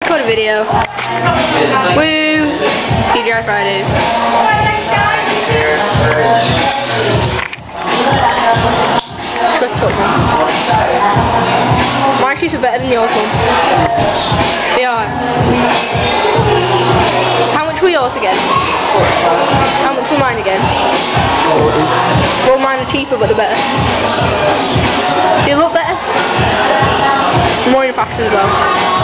record a video. Woo! TGI Fridays. Shut up, man. My shoes are better than yours, one. They are. How much were yours again? How much were mine again? Well, mine are cheaper, but they're better. They look better. More in fashion as well.